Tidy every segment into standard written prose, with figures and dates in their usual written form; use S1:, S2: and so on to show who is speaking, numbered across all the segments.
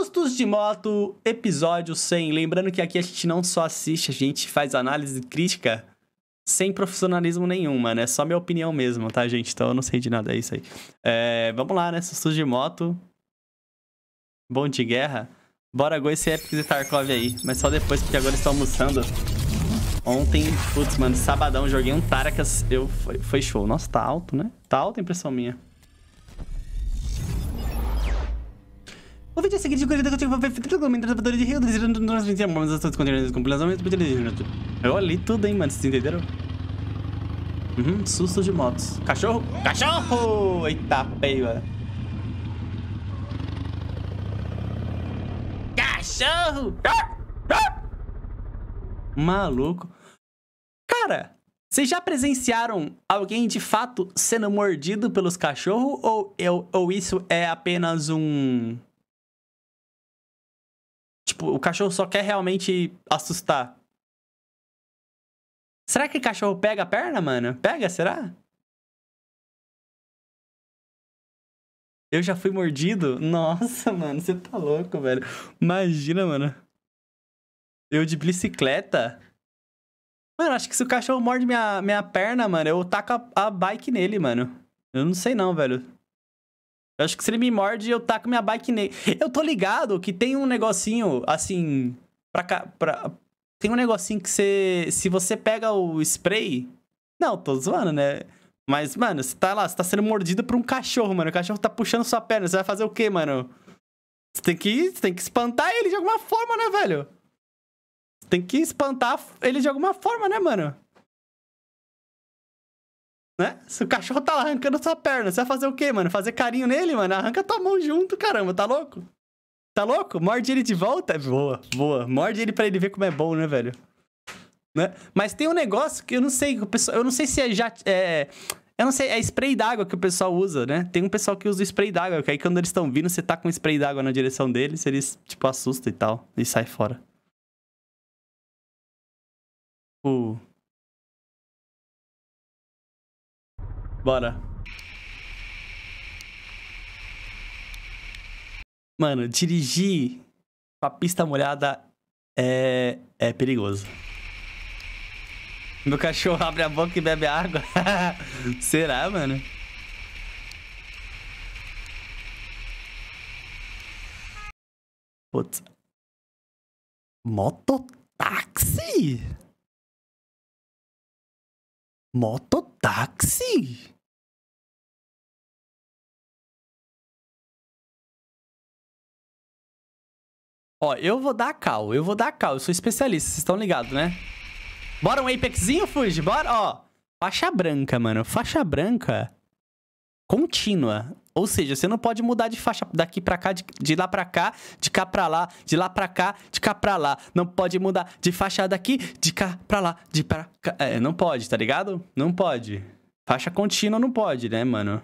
S1: Sustos de Moto, episódio 100. Lembrando que aqui a gente não só assiste, a gente faz análise crítica sem profissionalismo nenhum, mano. É só minha opinião mesmo, tá, gente? Então eu não sei de nada, é isso aí. Vamos lá, né? Sustos de Moto. Bom de guerra. Bora go esse Epic de Tarkov aí. Mas só depois, porque agora estou almoçando. Ontem, putz, mano, sabadão, joguei um Tarakas. Foi show. Nossa, tá alto, né? Tá alta a impressão minha. O vídeo é seguinte de corrida que eu tinha feito com entrenador de Rio, desejando nos 20 anos, as suas condições de compilação. Eu li tudo, hein, mano, vocês entenderam? Sustos de motos. Cachorro! Cachorro! Eita, peia. Cachorro! Maluco. Cara, vocês já presenciaram alguém de fato sendo mordido pelos cachorros? Ou isso é apenas um... Tipo, o cachorro só quer realmente assustar? Será que cachorro pega a perna, mano? Pega, será? Eu já fui mordido? Nossa, mano, você tá louco, velho. Imagina, mano. Eu de bicicleta. Mano, acho que se o cachorro morde minha perna, mano, eu taco a bike nele, mano. Eu não sei não, velho. Eu acho que se ele me morde, eu taco minha bike nele. Eu tô ligado que tem um negocinho, assim... Tem um negocinho que você... Se você pega o spray... Não, tô zoando, né? Mas, mano, você tá lá, você tá sendo mordido por um cachorro, mano. O cachorro tá puxando sua perna. Você vai fazer o quê, mano? Você tem que espantar ele de alguma forma, né, velho? Você tem que espantar ele de alguma forma, né, mano? Né? Se o cachorro tá lá arrancando sua perna, você vai fazer o quê, mano? Fazer carinho nele, mano? Arranca tua mão junto, caramba. Tá louco? Tá louco? Morde ele de volta? Boa, boa. Morde ele pra ele ver como é bom, né, velho? Né? Mas tem um negócio que eu não sei, eu não sei se eu não sei, é spray d'água que o pessoal usa, né? Tem um pessoal que usa spray d'água, que aí quando eles estão vindo, você tá com spray d'água na direção deles, eles, tipo, assustam e tal, e sai fora. Bora. Mano, dirigir com a pista molhada é perigoso. Meu cachorro abre a boca e bebe água. Será, mano? Putz. Mototáxi? Mototáxi? Ó, eu vou dar cal, eu sou especialista, vocês estão ligados, né? Bora um Apexzinho, Fuji? Bora, ó. Faixa branca, mano. Faixa branca contínua. Ou seja, você não pode mudar de faixa daqui pra cá, de lá pra cá, de cá pra lá, de lá pra cá, de cá pra lá. Não pode mudar de faixa daqui, de cá pra lá, de pra cá. Não pode, tá ligado? Não pode. Faixa contínua não pode, né, mano?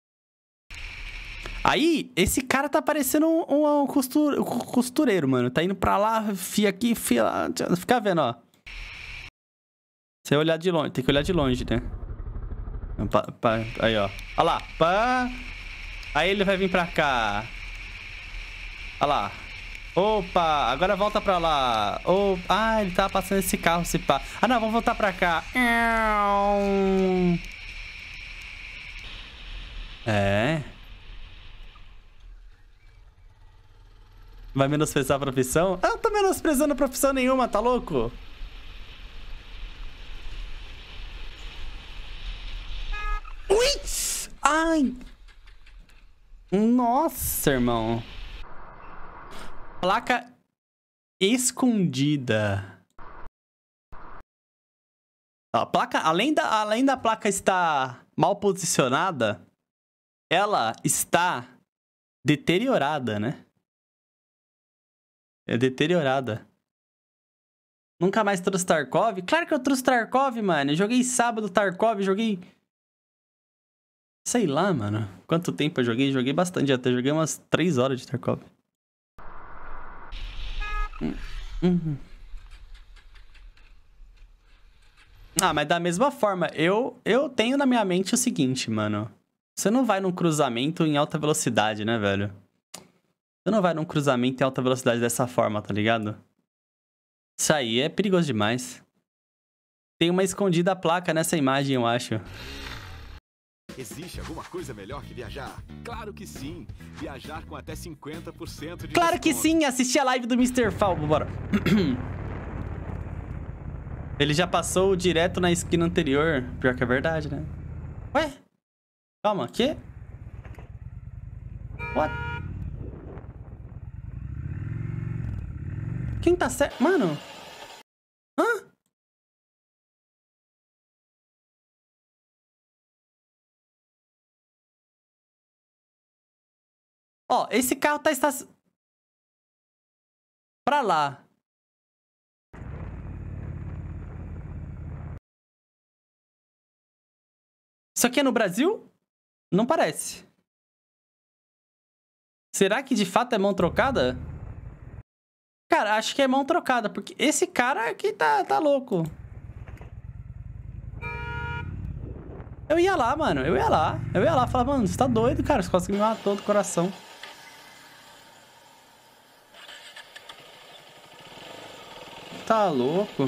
S1: Aí, esse cara tá parecendo um costureiro, mano. Tá indo pra lá, fia aqui, fia lá. Fica vendo, ó. Você olhar de longe, tem que olhar de longe, né? Aí, ó. Olha lá. Pá. Aí ele vai vir pra cá. Olha lá. Opa, agora volta pra lá. Ah, ele tava passando esse carro, esse pá. Ah, não, vamos voltar pra cá. Vai menosprezar a profissão? Ah, não tô menosprezando profissão nenhuma, tá louco? Ui! Ai! Nossa, irmão. Placa escondida. A placa, além da placa estar mal posicionada, ela está deteriorada, né? É deteriorada. Nunca mais trouxe Tarkov? Claro que eu trouxe Tarkov, mano. Eu joguei sábado Tarkov, joguei... Sei lá, mano. Quanto tempo eu joguei? Joguei bastante até. Joguei umas 3 horas de Tarkov. Ah, mas da mesma forma, eu tenho na minha mente o seguinte, mano. Você não vai num cruzamento em alta velocidade, né, velho? Você não vai num cruzamento em alta velocidade dessa forma, tá ligado? Isso aí é perigoso demais. Tem uma escondida placa nessa imagem, eu acho.
S2: Existe alguma coisa melhor que viajar? Claro que sim. Viajar com até 50% de
S1: Claro que
S2: desconto.
S1: sim, assisti a live do Mr. Fall, bora. Ele já passou direto na esquina anterior. Pior que é verdade, né? Ué? Calma, quê? What? Quem tá certo? Mano. Hã? Ó, esse carro tá estacionado pra lá. Isso aqui é no Brasil? Não parece. Será que de fato é mão trocada? Cara, acho que é mão trocada, porque esse cara aqui tá louco. Eu ia lá, mano. Eu ia lá. Eu ia lá. Falar, mano, você tá doido, cara. Você quase me matou do coração. Tá louco.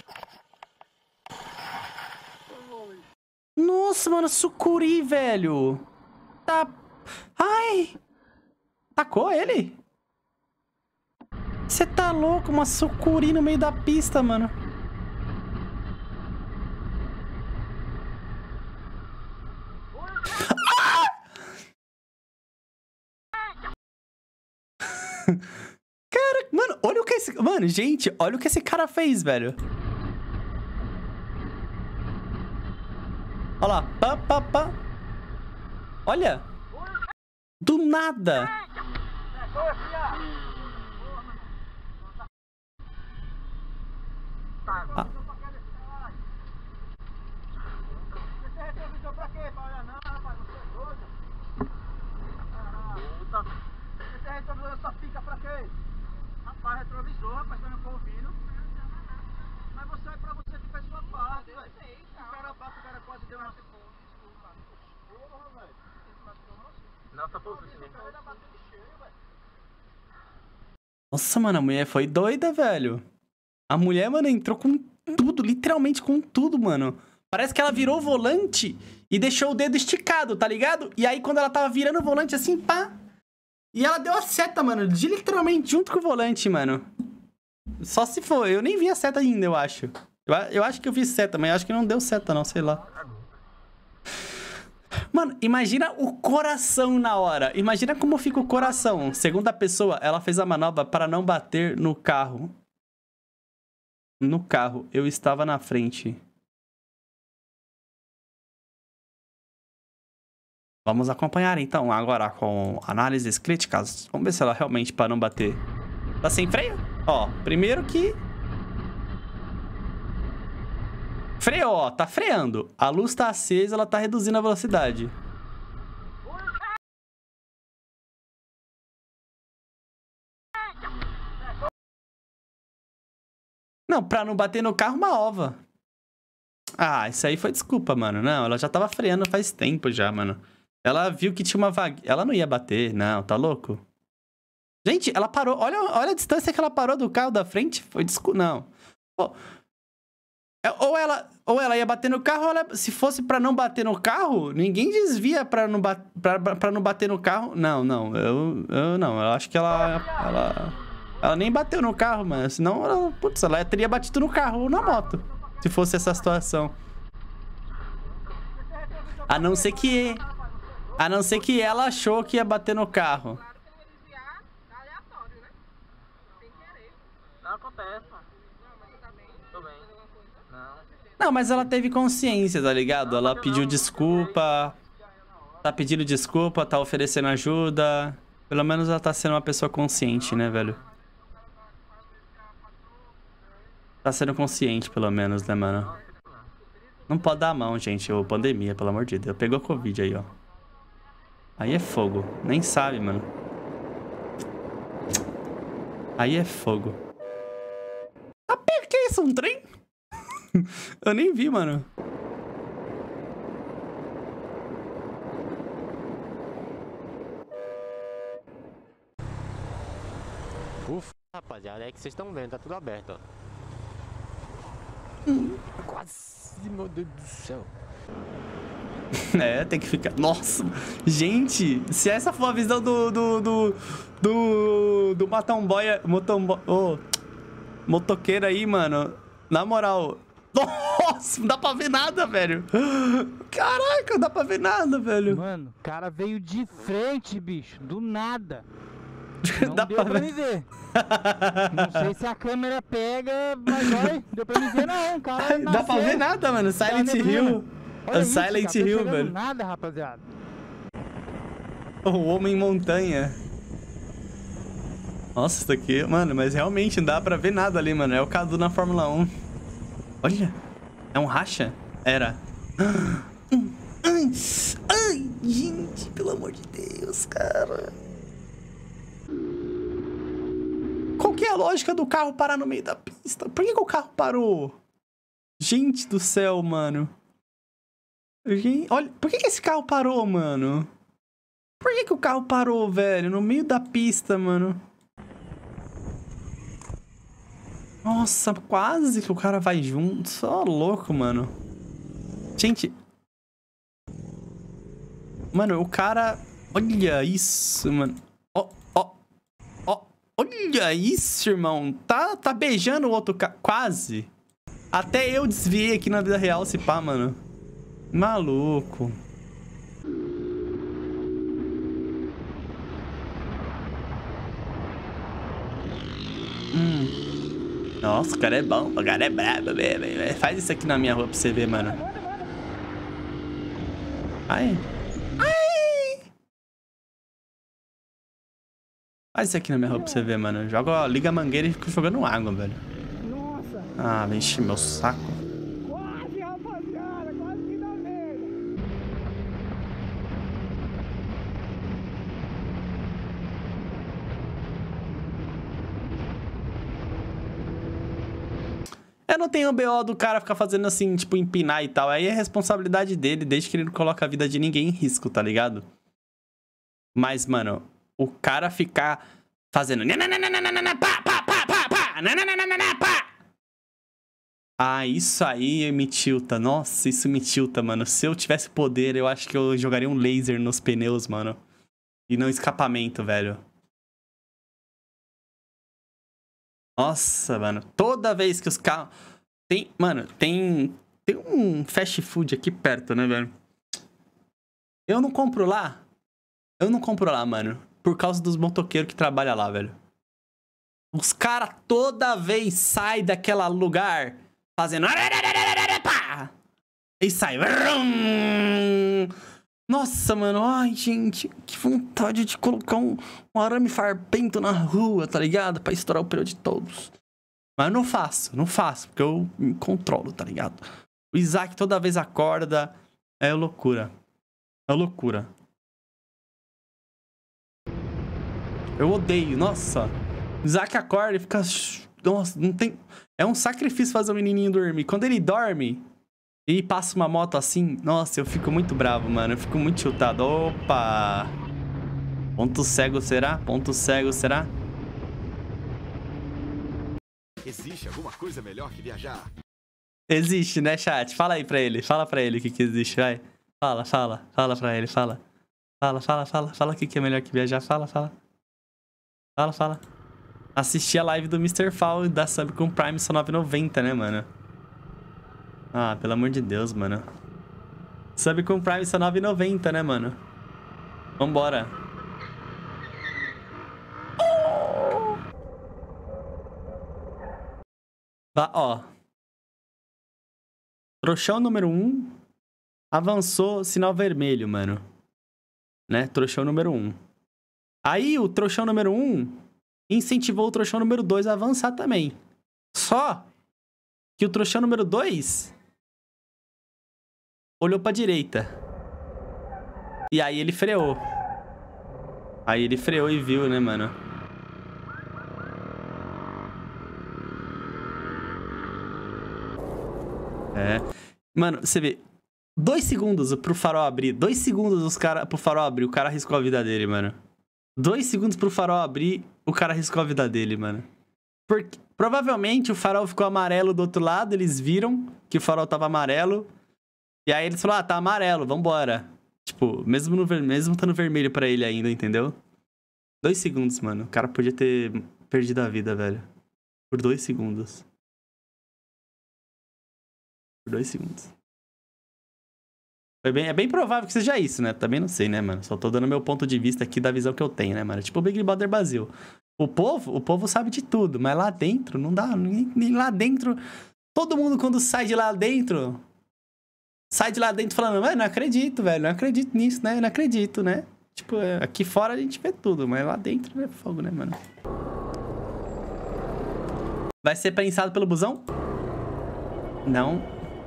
S1: Nossa, mano, sucuri, velho. Tá... Ai! Tacou ele? Você tá louco? Uma sucuri no meio da pista, mano. Cara, mano, olha o que esse... Mano, gente, olha o que esse cara fez, velho. Olha lá. Pá, pá, pá. Olha. Do nada. Ah.
S3: Rapaz, retrovisor, rapaz, tá me ouvindo. Mas você é pra você que faz sua parte, velho. O cara bate, o cara quase deu uma... Porra, velho. Não, tá pouco sim. O cara bateu de cheio, velho.
S1: Nossa, mano, a mulher foi doida, velho. A mulher, mano, entrou com tudo, literalmente com tudo, mano. Parece que ela virou o volante e deixou o dedo esticado, tá ligado? E aí, quando ela tava virando o volante assim, pá... E ela deu a seta, mano, de literalmente junto com o volante, mano. Só se for. Eu nem vi a seta ainda, eu acho. Eu acho que eu vi seta, mas eu acho que não deu seta, não, sei lá. Mano, imagina o coração na hora. Imagina como fica o coração. Segunda pessoa, ela fez a manobra para não bater no carro. No carro, eu estava na frente. Vamos acompanhar, então, agora com análises críticas. Vamos ver se ela realmente para não bater. Tá sem freio? Ó, primeiro que... Freou, ó, tá freando. A luz tá acesa, ela tá reduzindo a velocidade. Não, pra não bater no carro, uma ova. Ah, isso aí foi desculpa, mano. Não, ela já tava freando faz tempo já, mano. Ela viu que tinha uma vaga... Ela não ia bater, não, tá louco? Gente, ela parou... Olha a distância que ela parou do carro da frente. Foi desculpa... Não. Pô... Ou ela ia bater no carro, ou ela, se fosse pra não bater no carro, ninguém desvia pra não bater no carro. Não, não, eu não. Eu acho que ela nem bateu no carro, mano. Senão, ela teria batido no carro ou na moto. Se fosse essa situação. A não ser que ela achou que ia bater no carro.
S4: Claro que eu vou desviar aleatório, né? Sem querer.
S3: Não acontece, mano.
S4: Não, mas você tá bem?
S3: Tô bem.
S4: Alguma coisa?
S3: Não.
S1: Não, mas ela teve consciência, tá ligado? Ela pediu desculpa. Tá pedindo desculpa, tá oferecendo ajuda. Pelo menos ela tá sendo uma pessoa consciente, né, velho? Tá sendo consciente, pelo menos, né, mano? Não pode dar a mão, gente. Ô, pandemia, pelo amor de Deus. Pegou Covid aí, ó. Aí é fogo. Nem sabe, mano. Aí é fogo. Ah, que é isso? Um trem? Eu nem vi, mano.
S5: Ufa, rapaziada, é que vocês estão vendo, tá tudo aberto, ó. Quase, meu Deus do céu.
S1: É, tem que ficar... Nossa, gente, se essa for a visão do motoqueiro aí, mano, na moral... Nossa, não dá pra ver nada, velho. Caraca, não dá pra ver nada, velho.
S6: Mano, o cara veio de frente, bicho, do nada. Não
S1: Dá
S6: deu
S1: pra
S6: pra
S1: ver.
S6: me ver. Não sei se a câmera pega, mas olha, deu pra me ver não, cara.
S1: Dá pra ver nada, mano. Silent Hill.
S6: Olha isso,
S1: Silent
S6: cara, tô
S1: Hill,
S6: enxergando
S1: velho.
S6: nada, rapaziada.
S1: O Homem Montanha. Nossa, isso aqui... Mano, mas realmente não dá pra ver nada ali, mano. É o Cadu na Fórmula 1. Olha. É um racha? Era. Ai, gente, pelo amor de Deus, cara. Qual que é a lógica do carro parar no meio da pista? Por que o carro parou? Gente do céu, mano. Gente, olha, por que esse carro parou, mano? Por que o carro parou, velho? No meio da pista, mano. Nossa, quase que o cara vai junto. Só louco, mano. Gente. Mano, o cara... Olha isso, mano. Ó. Olha isso, irmão. Tá beijando o outro cara. Quase. Até eu desviei aqui na vida real, se pá, mano. Maluco. Nossa, o cara é bom, o cara é brabo, velho. Faz isso aqui na minha rua pra você ver, mano. Ai. Faz isso aqui na minha rua pra você ver, mano. Liga a mangueira e fica jogando água, velho.
S6: Nossa,
S1: Ah, vai encher meu saco.
S6: quase, rapaziada, quase que dá merda.
S1: Eu não tenho o BO do cara ficar fazendo assim, tipo, empinar e tal. Aí é responsabilidade dele, desde que ele não coloca a vida de ninguém em risco, tá ligado? Mas, mano, o cara ficar fazendo... Ah, isso aí me tilta. Nossa, isso me tilta, mano. Se eu tivesse poder, eu acho que eu jogaria um laser nos pneus, mano. E no escapamento, velho. Nossa, mano. Toda vez que os carros... Mano, tem um fast food aqui perto, né, velho? Eu não compro lá. Mano. Por causa dos motoqueiros que trabalham lá, velho. Os caras toda vez saem daquele lugar fazendo... E sai... Nossa, mano. Ai, gente. Que vontade de colocar um arame farpento na rua, tá ligado? Pra estourar o pneu de todos. Mas eu não faço. Porque eu me controlo, tá ligado? O Isaac toda vez acorda. É loucura. É loucura. Eu odeio, nossa. O Isaac acorda e fica... Nossa, não tem... É um sacrifício fazer o menininho dormir. Quando ele dorme e passa uma moto assim... Nossa, eu fico muito bravo, mano. Eu fico muito chutado. Opa! Ponto cego, será? Ponto cego, será?
S2: Existe alguma coisa melhor que viajar?
S1: Existe, né, chat? Fala aí pra ele. Fala pra ele o que existe, vai. Fala pra ele, fala. Fala o que é melhor que viajar. Fala. Assisti a live do Mr. Fall da Sub com Prime, só R$9,90, né, mano? Ah, pelo amor de Deus, mano. Sub com Prime, só R$9,90, né, mano? Vambora. Ó. Trouxão número 1 avançou, sinal vermelho, mano. Né? Trouxão número 1. Aí o trouxão número 1 incentivou o trouxão número 2 a avançar também. Só que o trouxão número 2 olhou pra direita. E aí ele freou. Aí ele freou e viu, né, mano? É. Mano, você vê. 2 segundos pro farol abrir. 2 segundos pro farol abrir. O cara arriscou a vida dele, mano. 2 segundos pro farol abrir, o cara arriscou a vida dele, mano. Porque provavelmente o farol ficou amarelo do outro lado, eles viram que o farol tava amarelo. E aí eles falaram, ah, tá amarelo, vambora. Tipo, mesmo estando vermelho pra ele ainda, entendeu? 2 segundos, mano. O cara podia ter perdido a vida, velho. Por 2 segundos. Por 2 segundos. É bem provável que seja isso, né? Também não sei, né, mano? Só tô dando meu ponto de vista aqui da visão que eu tenho, né, mano? Tipo o Big Brother Brasil. O povo sabe de tudo, mas lá dentro não dá. Nem lá dentro. Todo mundo, quando sai de lá dentro, sai de lá dentro falando, mano, não acredito, velho. Não acredito nisso, né? Não acredito, né? Tipo, aqui fora a gente vê tudo, mas lá dentro é fogo, né, mano? Vai ser prensado pelo busão? Não.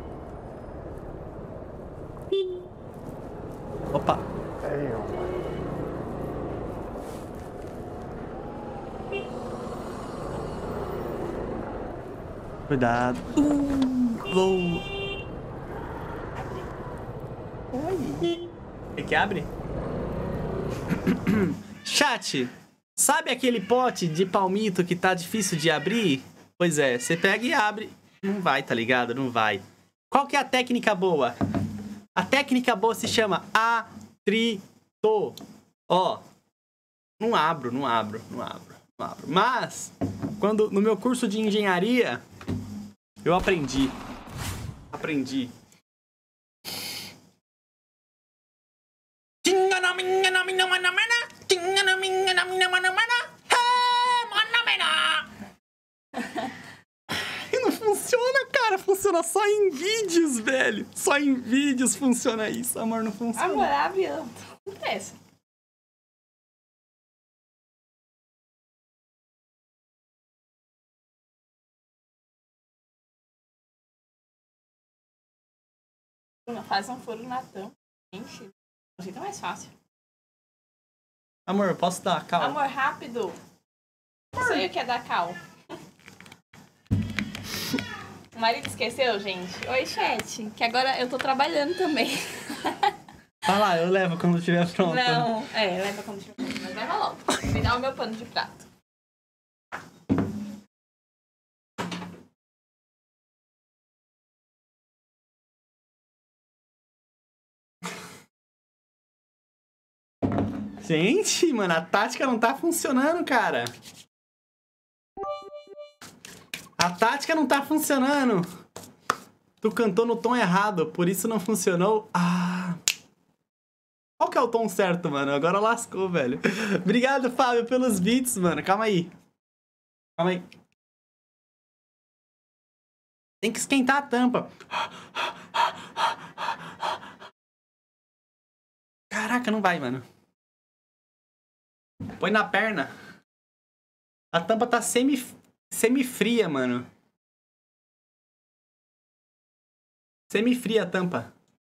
S1: Opa. Cuidado. Boa. Oi. Tem que abre? Chat, sabe aquele pote de palmito que tá difícil de abrir? Pois é, você pega e abre. Não vai, tá ligado? Não vai. Qual que é a técnica boa? A técnica boa se chama atrito. Ó, não abro. Mas, quando no meu curso de engenharia, eu aprendi. E não funciona, cara. Funciona só em vídeos, velho. Só em vídeos funciona isso. Amor, não funciona.
S4: Amor, abre. Acontece. Faz um furo na tampa. Enche. O jeito é mais fácil.
S1: Amor, eu posso dar cal?
S4: Amor, rápido. Não sei o que é dar cal. O marido esqueceu, gente? Oi, chat. Que agora eu tô trabalhando também.
S1: Vai lá, eu levo quando estiver pronto.
S4: Não, leva quando estiver pronto. Mas leva logo. Me dá o meu pano de prato.
S1: Gente, mano, a tática não tá funcionando, cara. A tática não tá funcionando. Tu cantou no tom errado, por isso não funcionou. Ah. Qual que é o tom certo, mano? Agora lascou, velho. Obrigado, Fábio, pelos beats, mano. Calma aí. Tem que esquentar a tampa. Caraca, não vai, mano. Põe na perna. A tampa tá semi-fria, mano. Semi-fria a tampa.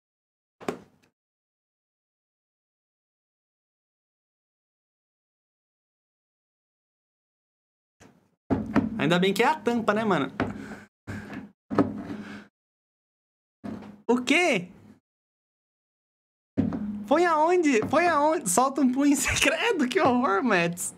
S1: Ainda bem que é a tampa, né, mano? O quê? Põe aonde? Solta um punho secreto, que horror, Mets.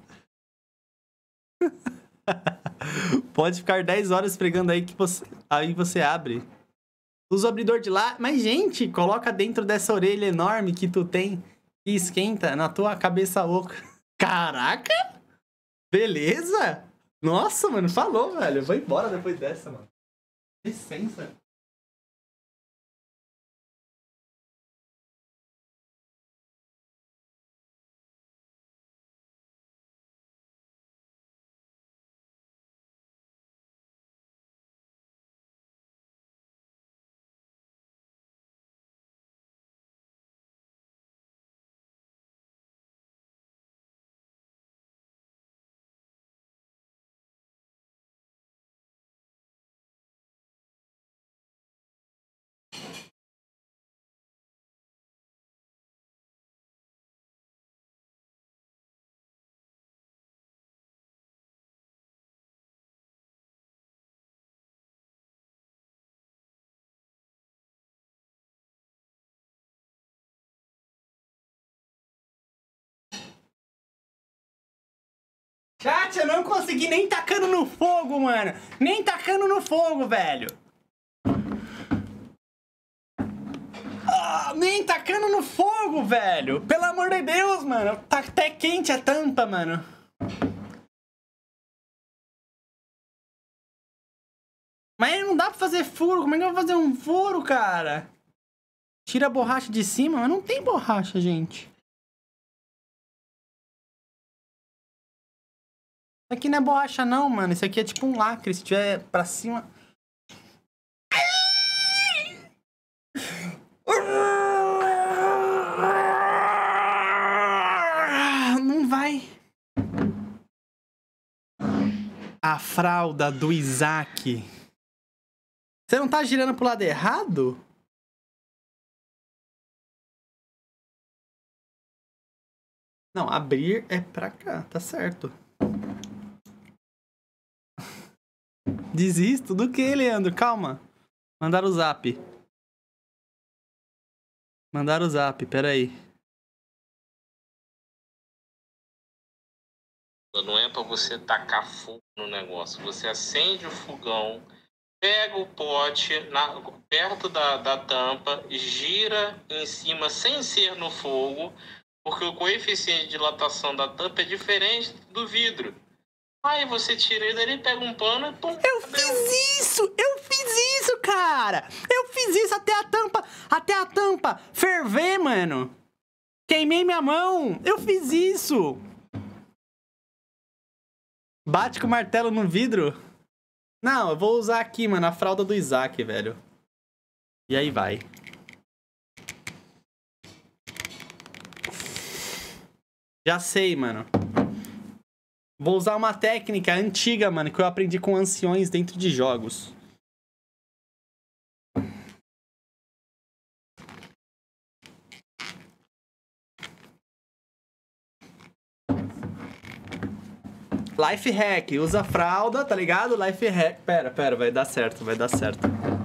S1: Pode ficar 10 horas pregando aí que você abre. Usa o abridor de lá. Mas, gente, coloca dentro dessa orelha enorme que tu tem e esquenta na tua cabeça oca. Caraca! Beleza? Nossa, mano, falou, velho. Eu vou embora depois dessa, mano. Licença. Chat, eu não consegui nem tacando no fogo, mano. Nem tacando no fogo, velho. Nem tacando no fogo, velho. Pelo amor de Deus, mano. Tá até quente a tampa, mano. Mas não dá pra fazer furo. Como é que eu vou fazer um furo, cara? Tira a borracha de cima, mas não tem borracha, gente. Isso aqui não é borracha não, mano. Isso aqui é tipo um lacre. Se tiver pra cima... Não vai. A fralda do Isaac. Você não tá girando pro lado errado? Não, abrir é pra cá, tá certo. Desisto do que, Leandro? Calma. Mandaram o zap. Mandaram o zap, peraí.
S7: Não é pra você tacar fogo no negócio. Você acende o fogão, pega o pote perto da tampa, gira em cima sem ser no fogo, porque o coeficiente de dilatação da tampa é diferente do vidro. Aí você tira ele dali, pega um pano e pum.
S1: Eu fiz isso, cara! Eu fiz isso até a tampa ferver, mano! Queimei minha mão! Eu fiz isso! Bate com o martelo no vidro? Não, eu vou usar aqui, mano, a fralda do Isaac, velho. E aí vai. Já sei, mano. Vou usar uma técnica antiga, mano, que eu aprendi com anciões dentro de jogos. Life hack, usa a fralda, tá ligado? Life hack. Pera, vai dar certo, vai dar certo.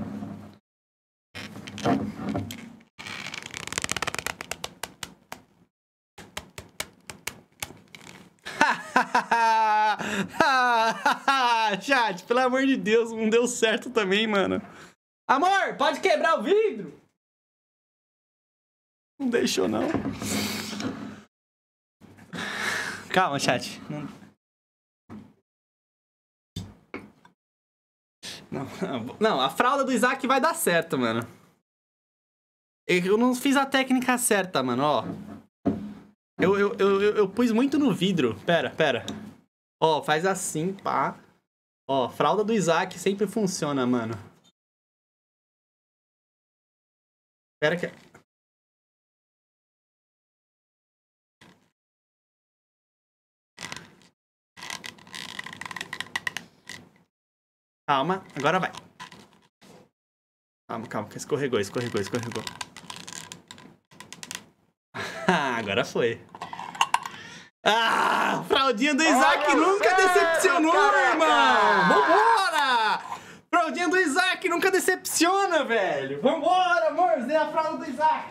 S1: Chat, pelo amor de Deus, não deu certo também, mano. Amor, pode quebrar o vidro? Não deixou, não. Calma, chat. Não, a fralda do Isaac vai dar certo, mano. Eu não fiz a técnica certa, mano, ó. Eu pus muito no vidro. Pera. Ó, faz assim, pá. Ó, fralda do Isaac sempre funciona, mano. Pera que... Calma, agora vai. Calma, que escorregou. Agora foi. Fraldinha do Isaac nunca decepcionou, irmão! Vambora! Fraldinha do Isaac nunca decepciona, velho! Vambora, amor! Zé a fralda do Isaac!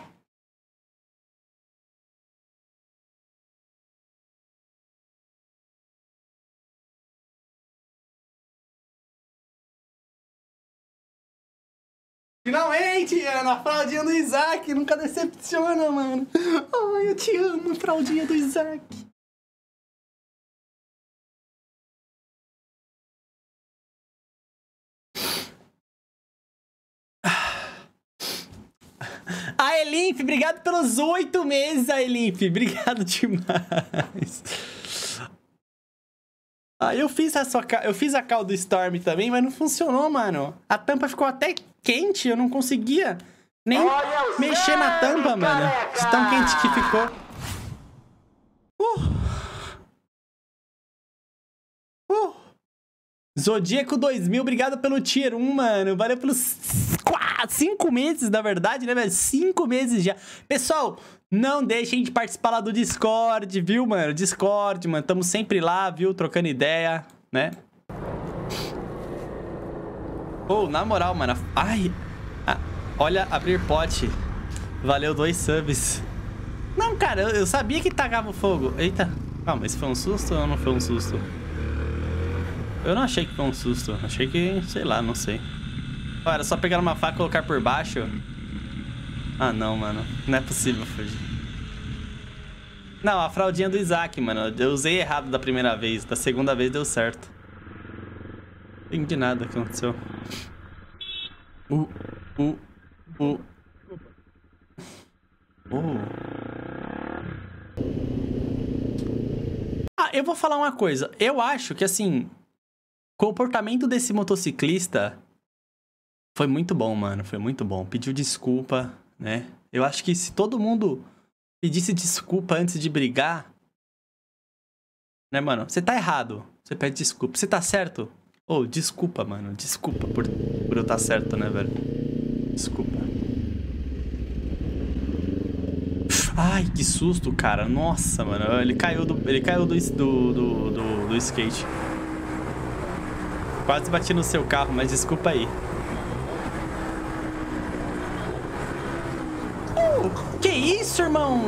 S1: Finalmente, Ana, a fraldinha do Isaac nunca decepciona, mano. Ai, eu te amo, fraldinha do Isaac. A Elinf, obrigado pelos 8 meses, a Elinf. Obrigado demais. Eu fiz a call do Storm também, mas não funcionou, mano. A tampa ficou até quente, eu não conseguia nem mexer na tampa, mano. De tão quente que ficou. Zodíaco 2000, obrigado pelo tier 1, mano. Valeu pelos 5 meses, na verdade, né, velho? 5 meses já. Pessoal, não deixem de participar lá do Discord, viu, mano? Discord, mano. Tamo sempre lá, viu? Trocando ideia, né? Na moral, mano. Ai. Olha, abrir pote. Valeu 2 subs. Não, cara, eu sabia que tacava fogo. Eita. Calma, esse foi um susto ou não foi um susto? Eu não achei que foi um susto. Achei que, sei lá, não sei. Ó, era só pegar uma faca e colocar por baixo. Ah, não, mano. Não é possível fugir. Não, a fraldinha do Isaac, mano. Eu usei errado da primeira vez. Da segunda vez deu certo. Não entendi nada que aconteceu. Oh. Ah, eu vou falar uma coisa. Eu acho que, assim, o comportamento desse motociclista foi muito bom, mano. Foi muito bom. Pediu desculpa, né? Eu acho que se todo mundo pedisse desculpa antes de brigar, né, mano? Você tá errado. Você pede desculpa. Você tá certo? Ô, desculpa, mano. Desculpa por eu estar certo, né, velho? Desculpa. Ai, que susto, cara. Nossa, mano. Ele caiu do skate. Quase bati no seu carro, mas desculpa aí. Que isso, irmão?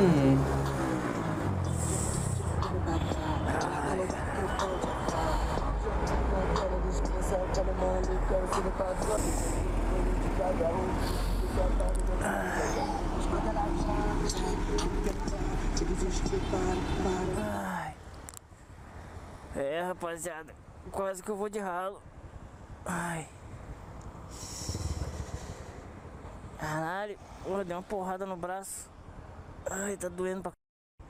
S8: É, rapaziada, quase que eu vou de ralo. Ai. Caralho, porra, dei uma porrada no braço. Ai, tá doendo pra...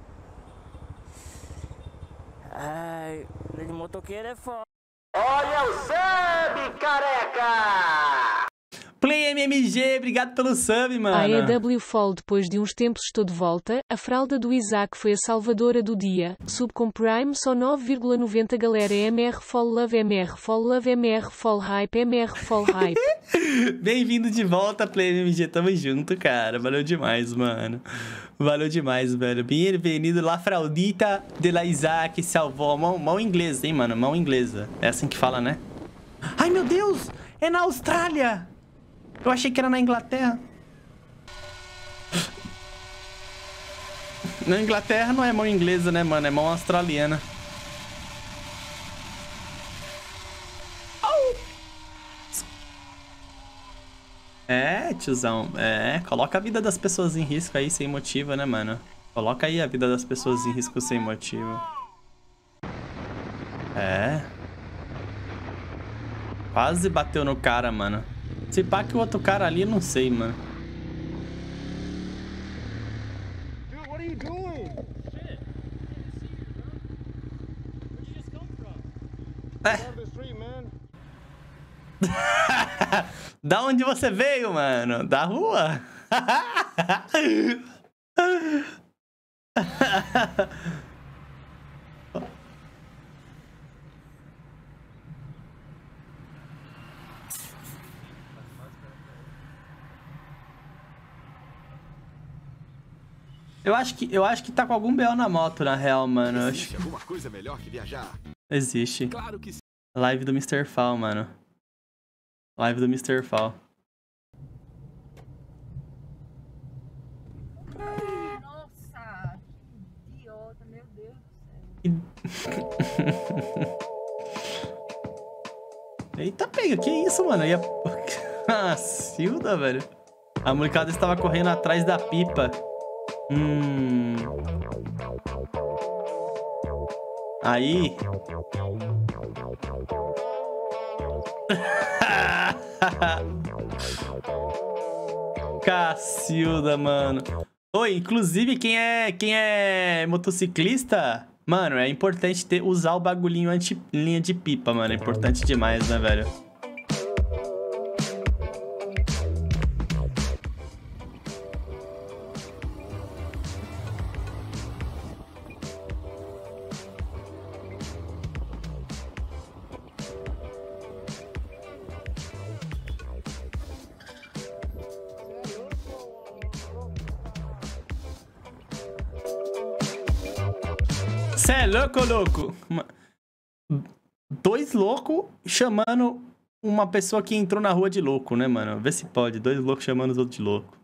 S8: Ai, de motoqueiro é foda.
S3: Olha o sub, careca!
S1: Play MMG, obrigado pelo sub, mano.
S9: A EW Fall, depois de uns tempos estou de volta. A fralda do Isaac foi a salvadora do dia. Sub com Prime só 9,90 galera. MR Fall Love, MR Fall Love, MR Fall Hype, MR Fall Hype.
S1: Bem-vindo de volta, Play MMG. Tamo junto, cara. Valeu demais, mano. Valeu demais, velho. Bem-vindo lá, fraldita de la Isaac. Salvou. Mão inglesa, hein, mano? Mão inglesa. É assim que fala, né? Ai, meu Deus! É na Austrália! Eu achei que era na Inglaterra. Na Inglaterra não é mão inglesa, né, mano? É mão australiana. É, tiozão. É, coloca a vida das pessoas em risco aí sem motivo, né, mano? Coloca aí a vida das pessoas em risco sem motivo. É. Quase bateu no cara, mano. Se pá que o outro cara ali, não sei, mano.
S3: Dude, what are you doing?
S1: Da onde você veio, mano? Da rua? Eu acho que tá com algum BO na moto, na real, mano.
S2: Existe alguma coisa melhor que viajar?
S1: Existe.
S2: Claro que sim.
S1: Live do Mr. Fall, mano. Live do Mr. Fall.
S4: Nossa, que idiota, meu Deus do céu.
S1: Eita, pega, que isso, mano? Ah, Silda, velho. A molecada estava correndo atrás da pipa. Aí. Cacilda, mano. Oi, inclusive, quem é motociclista, mano, é importante usar o bagulhinho anti-linha de pipa, mano. É importante demais, né, velho? Cê é louco? Dois loucos chamando uma pessoa que entrou na rua de louco, né, mano? Vê se pode. Dois loucos chamando os outros de louco.